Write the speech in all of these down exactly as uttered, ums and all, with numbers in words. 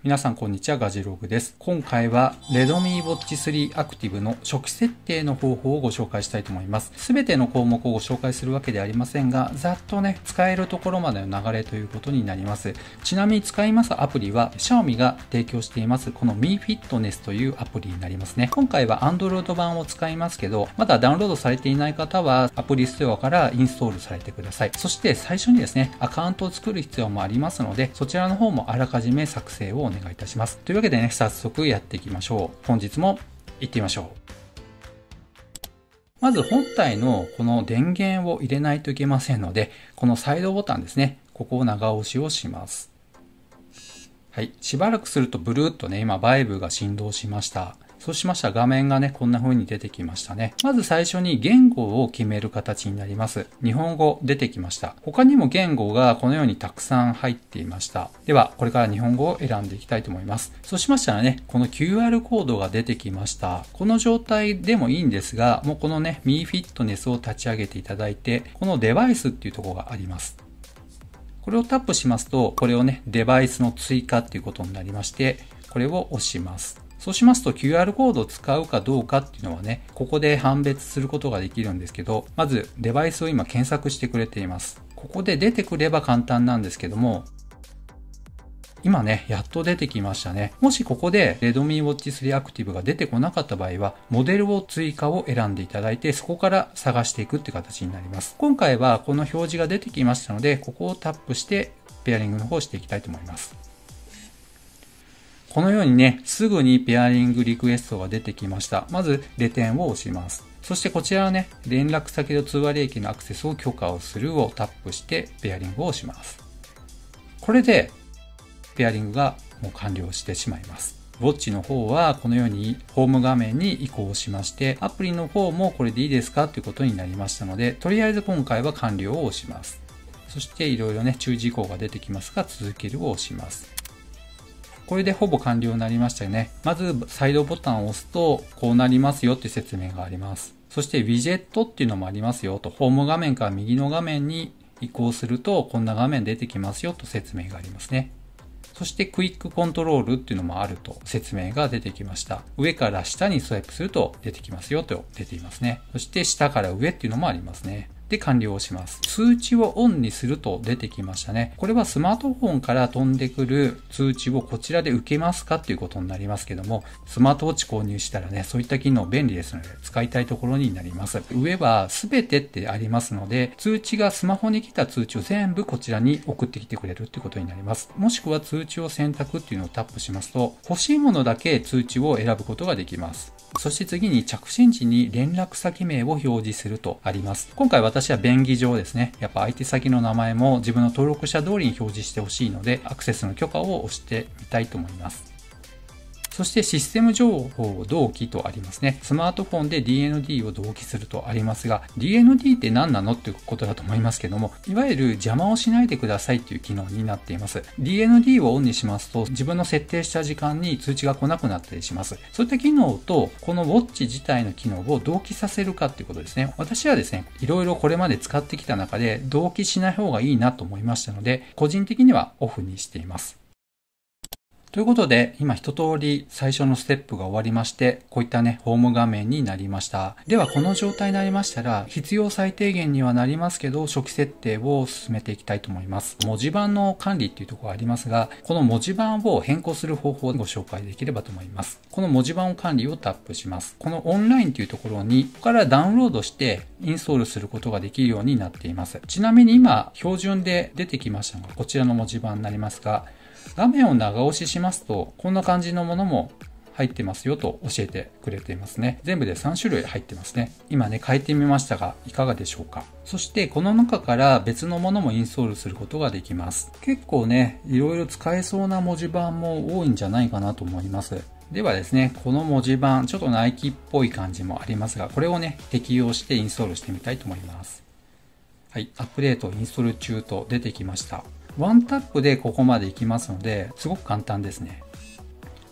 皆さんこんにちは、ガジログです。今回は Redmi Watch スリー Active の初期設定の方法をご紹介したいと思います。すべての項目をご紹介するわけではありませんが、ざっとね、使えるところまでの流れということになります。ちなみに使いますアプリは Xiaomi が提供していますこの Mi Fitness というアプリになりますね。今回は Android 版を使いますけど、まだダウンロードされていない方はアプリストアからインストールされてください。そして最初にですね、アカウントを作る必要もありますので、そちらの方もあらかじめ作成をお願いいたします。というわけでね、早速やっていきましょう。本日も行ってみましょう。まず本体のこの電源を入れないといけませんので、このサイドボタンですね、ここを長押しをします。はい。しばらくするとブルーっとね、今バイブが振動しました。そうしましたら画面がね、こんな風に出てきましたね。まず最初に言語を決める形になります。日本語出てきました。他にも言語がこのようにたくさん入っていました。では、これから日本語を選んでいきたいと思います。そうしましたらね、この キューアール コードが出てきました。この状態でもいいんですが、もうこのね、Mi Fitness を立ち上げていただいて、このデバイスっていうところがあります。これをタップしますと、これをね、デバイスの追加っていうことになりまして、これを押します。そうしますと キューアール コードを使うかどうかっていうのはね、ここで判別することができるんですけど、まずデバイスを今検索してくれています。ここで出てくれば簡単なんですけども、今ね、やっと出てきましたね。もしここで Redmi Watch スリー Active が出てこなかった場合は、モデルを追加を選んでいただいて、そこから探していくって形になります。今回はこの表示が出てきましたので、ここをタップしてペアリングの方をしていきたいと思います。このようにね、すぐにペアリングリクエストが出てきました。まず、レ点を押します。そしてこちらはね、連絡先と通話履歴のアクセスを許可をするをタップしてペアリングをします。これで、ペアリングがもう完了してしまいます。ウォッチの方はこのようにホーム画面に移行しまして、アプリの方もこれでいいですかということになりましたので、とりあえず今回は完了を押します。そしていろいろね、注意事項が出てきますが、続けるを押します。これでほぼ完了になりましたよね。まずサイドボタンを押すとこうなりますよっていう説明があります。そしてウィジェットっていうのもありますよと、ホーム画面から右の画面に移行するとこんな画面出てきますよと説明がありますね。そしてクイックコントロールっていうのもあると説明が出てきました。上から下にスワイプすると出てきますよと出ていますね。そして下から上っていうのもありますね。で、完了をします。通知をオンにすると出てきましたね。これはスマートフォンから飛んでくる通知をこちらで受けますかっていうことになりますけども、スマートウォッチ購入したらね、そういった機能便利ですので使いたいところになります。上はすべてってありますので、通知がスマホに来た通知を全部こちらに送ってきてくれるっていうことになります。もしくは通知を選択っていうのをタップしますと、欲しいものだけ通知を選ぶことができます。そして次に着信時に連絡先名を表示するとあります。今回私は便宜上ですね、やっぱ相手先の名前も自分の登録者通りに表示してほしいので、アクセスの許可を押してみたいと思います。そしてシステム情報同期とありますね。スマートフォンで ディーエヌディー を同期するとありますが、ディーエヌディー って何なのっていうことだと思いますけども、いわゆる邪魔をしないでくださいっていう機能になっています。ディーエヌディー をオンにしますと、自分の設定した時間に通知が来なくなったりします。そういった機能と、このウォッチ自体の機能を同期させるかっていうことですね。私はですね、いろいろこれまで使ってきた中で、同期しない方がいいなと思いましたので、個人的にはオフにしています。ということで、今一通り最初のステップが終わりまして、こういったね、ホーム画面になりました。では、この状態になりましたら、必要最低限にはなりますけど、初期設定を進めていきたいと思います。文字盤の管理っていうところがありますが、この文字盤を変更する方法をご紹介できればと思います。この文字盤管理をタップします。このオンラインというところに、ここからダウンロードしてインストールすることができるようになっています。ちなみに今、標準で出てきましたのが、こちらの文字盤になりますが、画面を長押ししますと、こんな感じのものも入ってますよと教えてくれていますね。全部でさん種類入ってますね。今ね、変えてみましたが、いかがでしょうか。そして、この中から別のものもインストールすることができます。結構ね、いろいろ使えそうな文字盤も多いんじゃないかなと思います。ではですね、この文字盤、ちょっとナイキっぽい感じもありますが、これをね、適用してインストールしてみたいと思います。はい、アップデートインストール中と出てきました。ワンタップでここまで行きますので、すごく簡単ですね。はい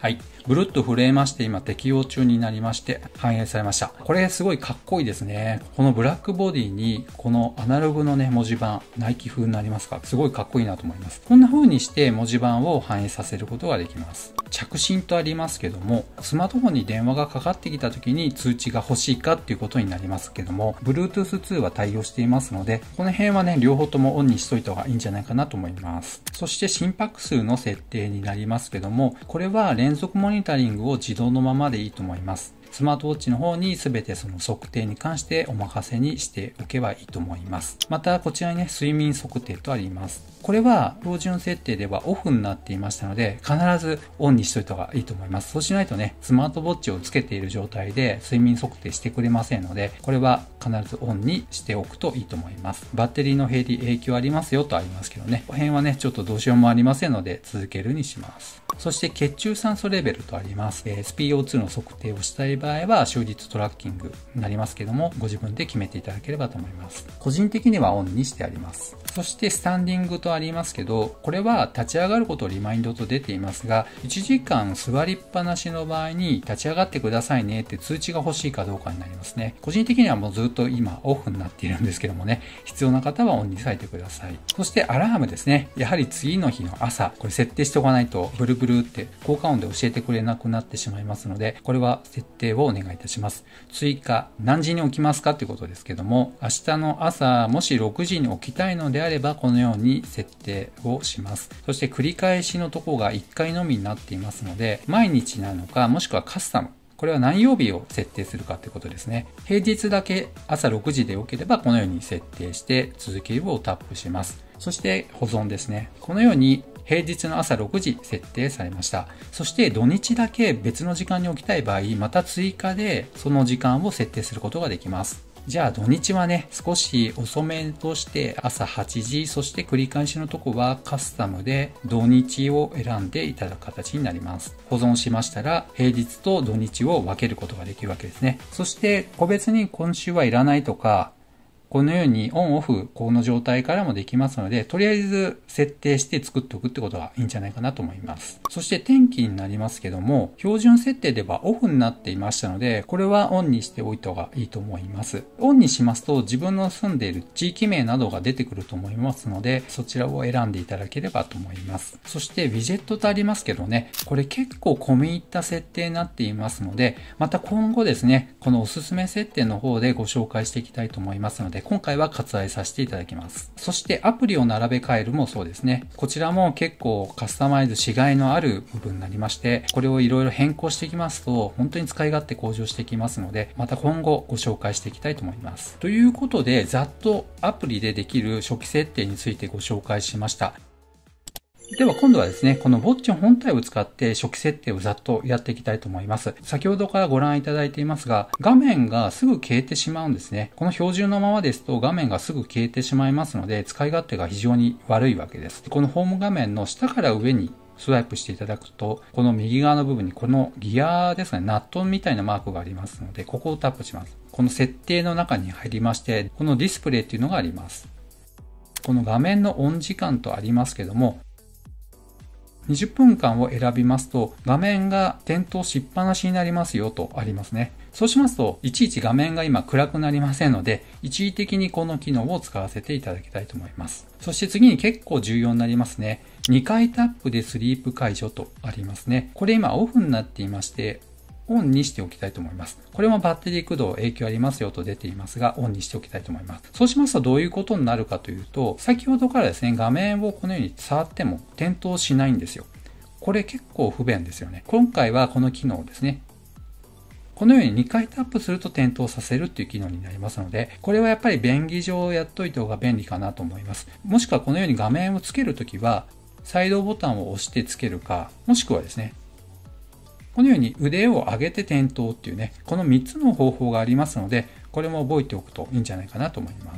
はい。ぐるっと震えまして、今適用中になりまして、反映されました。これすごいかっこいいですね。このブラックボディに、このアナログのね、文字盤、ナイキ風になりますか？すごいかっこいいなと思います。こんな風にして文字盤を反映させることができます。着信とありますけども、スマートフォンに電話がかかってきた時に通知が欲しいかっていうことになりますけども、ブルートゥースツー は対応していますので、この辺はね、両方ともオンにしといた方がいいんじゃないかなと思います。そして心拍数の設定になりますけども、これは連続モニタリングを自動のままでいいと思います。スマートウォッチの方に全てその測定に関してお任せにしておけばいいと思います。またこちらにね、睡眠測定とあります。これは標準設定ではオフになっていましたので、必ずオンにしといた方がいいと思います。そうしないとね、スマートウォッチをつけている状態で睡眠測定してくれませんので、これは必ずオンにしておくといいと思います。バッテリーの減り影響ありますよとありますけどね、この辺はね、ちょっとどうしようもありませんので続けるにします。そして血中酸素レベルとあります。エスピーオーツー の測定をしたい場合は終日トラッキングになりますけども、ご自分で決めていただければと思います。個人的にはオンにしてあります。そしてスタンディングとありますけど、これは立ち上がることをリマインドと出ていますが、いちじかん座りっぱなしの場合に立ち上がってくださいねって通知が欲しいかどうかになりますね。個人的にはもうずっと今オフになっているんですけどもね、必要な方はオンにされてください。そしてアラームですね。やはり次の日の朝、これ設定しておかないとブルブルって効果音で教えてくれなくなってしまいますので、これは設定をお願いいたします。追加、何時に起きますかっていうことですけども、明日の朝もしろくじに起きたいのであればこのように設定をします。そして繰り返しのところがいっかいのみになっていますので、毎日なのかもしくはカスタム、これは何曜日を設定するかということですね。平日だけ朝ろくじで良ければこのように設定して続きをタップします。そして保存ですね。このように平日の朝ろくじ設定されました。そして土日だけ別の時間に起きたい場合、また追加でその時間を設定することができます。じゃあ土日はね、少し遅めとして朝はちじ、そして繰り返しのとこはカスタムで土日を選んでいただく形になります。保存しましたら平日と土日を分けることができるわけですね。そして個別に今週はいらないとか、このようにオンオフこの状態からもできますので、とりあえず設定して作っておくってことがいいんじゃないかなと思います。そして天気になりますけども、標準設定ではオフになっていましたので、これはオンにしておいた方がいいと思います。オンにしますと自分の住んでいる地域名などが出てくると思いますので、そちらを選んでいただければと思います。そしてウィジェットとありますけどね、これ結構込み入った設定になっていますので、また今後ですね、このおすすめ設定の方でご紹介していきたいと思いますので、今回は割愛させていただきます。そしてアプリを並べ替えるもそうですね。こちらも結構カスタマイズしがいのある部分になりまして、これをいろいろ変更していきますと、本当に使い勝手向上していきますので、また今後ご紹介していきたいと思います。ということで、ざっとアプリでできる初期設定についてご紹介しました。では今度はですね、このウォッチ本体を使って初期設定をざっとやっていきたいと思います。先ほどからご覧いただいていますが、画面がすぐ消えてしまうんですね。この標準のままですと画面がすぐ消えてしまいますので、使い勝手が非常に悪いわけです。このホーム画面の下から上にスワイプしていただくと、この右側の部分にこのギアですね、ナットみたいなマークがありますので、ここをタップします。この設定の中に入りまして、このディスプレイっていうのがあります。この画面のオン時間とありますけども、にじゅっぷんかんを選びますと画面が点灯しっぱなしになりますよとありますね。そうしますといちいち画面が今暗くなりませんので、一時的にこの機能を使わせていただきたいと思います。そして次に結構重要になりますね。にかいタップでスリープ解除とありますね。これ今オフになっていまして、オンにしておきたいと思います。これもバッテリー駆動影響ありますよと出ていますが、オンにしておきたいと思います。そうしますとどういうことになるかというと、先ほどからですね、画面をこのように触っても点灯しないんですよ。これ結構不便ですよね。今回はこの機能ですね。このようににかいタップすると点灯させるっていう機能になりますので、これはやっぱり便宜上やっといた方が便利かなと思います。もしくはこのように画面をつけるときは、サイドボタンを押してつけるか、もしくはですね、このように腕を上げて点灯っていうね、このみっつの方法がありますので、これも覚えておくといいんじゃないかなと思います。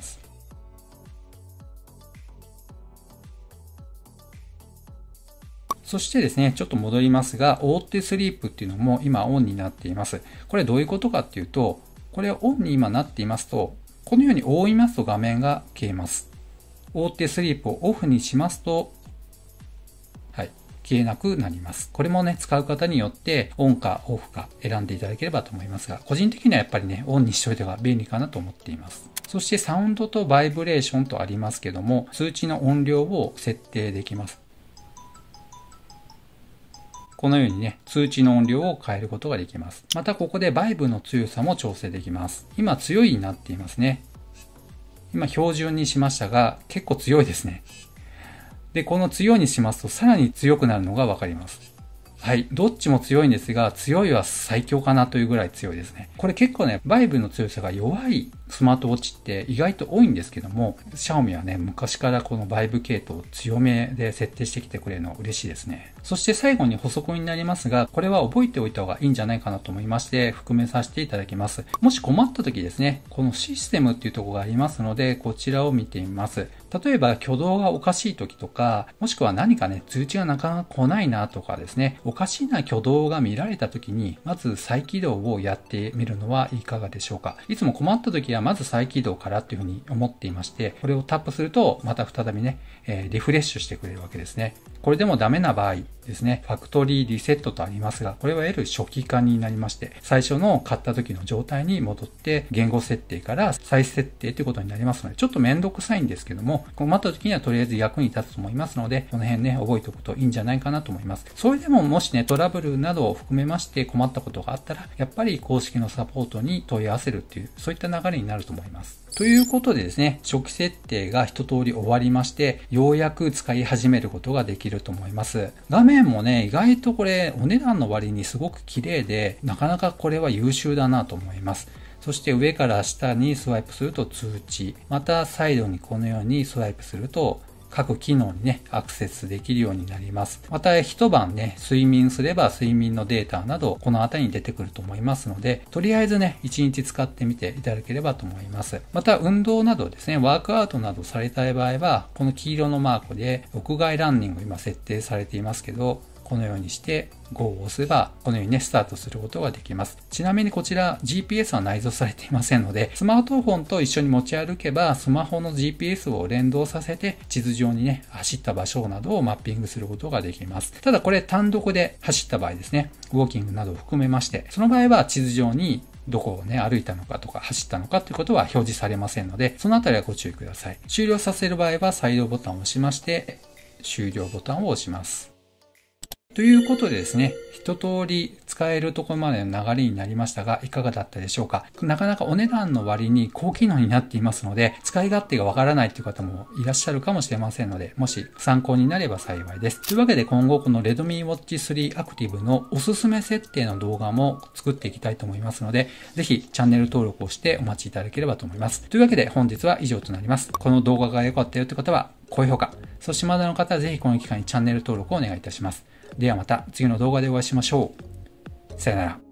そしてですね、ちょっと戻りますが、オーテスリープっていうのも今オンになっています。これどういうことかっていうと、これオンに今なっていますと、このように覆いますと画面が消えます。オーテスリープをオフにしますと、はい、 消えなくなります。これもね、使う方によってオンかオフか選んでいただければと思いますが、個人的にはやっぱりね、オンにしといた方が便利かなと思っています。そしてサウンドとバイブレーションとありますけども、通知の音量を設定できます。このようにね、通知の音量を変えることができます。またここでバイブの強さも調整できます。今強いになっていますね。今標準にしましたが、結構強いですね。で、この強いにしますとさらに強くなるのがわかります。はい。どっちも強いんですが、強いは最強かなというぐらい強いですね。これ結構ね、バイブの強さが弱いスマートウォッチって意外と多いんですけども、シャオミはね、昔からこのバイブ系統を強めで設定してきてくれるの嬉しいですね。そして最後に補足になりますが、これは覚えておいた方がいいんじゃないかなと思いまして、含めさせていただきます。もし困った時ですね、このシステムっていうところがありますので、こちらを見てみます。例えば挙動がおかしい時とか、もしくは何かね、通知がなかなか来ないなとかですね、おかしいな挙動が見られた時に、まず再起動をやってみるのはいかがでしょうか。いつも困った時はまず再起動からっていうふうに思っていまして、これをタップすると、また再びね、えー、リフレッシュしてくれるわけですね。これでもダメな場合ですね、ファクトリーリセットとありますが、これはいわゆる初期化になりまして、最初の買った時の状態に戻って、言語設定から再設定ということになりますので、ちょっとめんどくさいんですけども、困った時にはとりあえず役に立つと思いますので、この辺ね、覚えておくといいんじゃないかなと思います。それでももしね、トラブルなどを含めまして困ったことがあったら、やっぱり公式のサポートに問い合わせるっていう、そういった流れになると思います。ということでですね、初期設定が一通り終わりまして、ようやく使い始めることができると思います。画面もね、意外とこれお値段の割にすごく綺麗で、なかなかこれは優秀だなと思います。そして上から下にスワイプすると通知、またサイドにこのようにスワイプすると各機能にね、アクセスできるようになります。また一晩ね、睡眠すれば睡眠のデータなどこの辺りに出てくると思いますので、とりあえずね、一日使ってみていただければと思います。また運動などですね、ワークアウトなどされたい場合は、この黄色のマークで屋外ランニング今設定されていますけど、このようにして ゴー を押せば、このようにね、スタートすることができます。ちなみにこちら ジーピーエス は内蔵されていませんので、スマートフォンと一緒に持ち歩けば、スマホの ジーピーエス を連動させて、地図上にね、走った場所などをマッピングすることができます。ただこれ単独で走った場合ですね、ウォーキングなどを含めまして、その場合は地図上にどこをね、歩いたのかとか走ったのかということは表示されませんので、そのあたりはご注意ください。終了させる場合は、再動ボタンを押しまして、終了ボタンを押します。ということでですね、一通り使えるところまでの流れになりましたが、いかがだったでしょうか。なかなかお値段の割に高機能になっていますので、使い勝手がわからないという方もいらっしゃるかもしれませんので、もし参考になれば幸いです。というわけで今後この Redmi Watch スリー Active のおすすめ設定の動画も作っていきたいと思いますので、ぜひチャンネル登録をしてお待ちいただければと思います。というわけで本日は以上となります。この動画が良かったよという方は高評価、そしてまだの方はぜひこの機会にチャンネル登録をお願いいたします。ではまた次の動画でお会いしましょう。さよなら。